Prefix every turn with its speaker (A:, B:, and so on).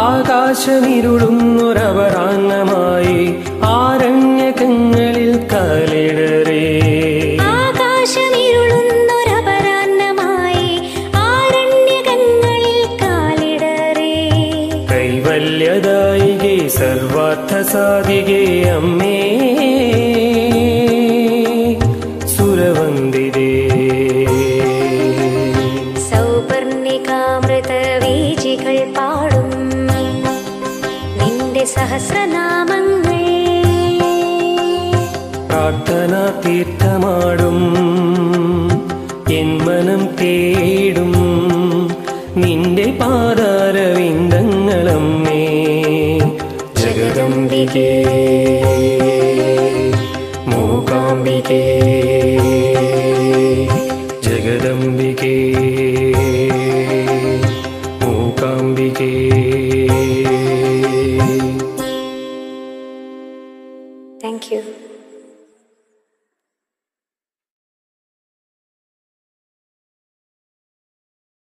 A: ആകാശമിരുളുന്നൊരപരാഹ്നമായി ആരണ്യകങ്ങളിൽ കാലിടറേ.
B: ആകാശമിരുളുന്നൊരപരാഹ്നമായി ആരണ്യകങ്ങളിൽ കാലിടറേ.
A: കൈവല്യദായികേ സർവാർത്ഥസാധികേ അമ്മേ സുരവന്ദിതേ.
B: സൗപർണികാമൃതവീചികൾ പാടും നിന്റെ സഹസ്രനാമങ്ങൾ.
A: പ്രാർത്ഥനാ തീർത്ഥമാടും എൻ മനം തേടും നിന്റെ പാദാരവിന്ദങ്ങളമ്മേ ജഗദംബികേ മൂകാംബികേ. ജഗദംബികേ മൂകാംബികേ.
B: Thank you.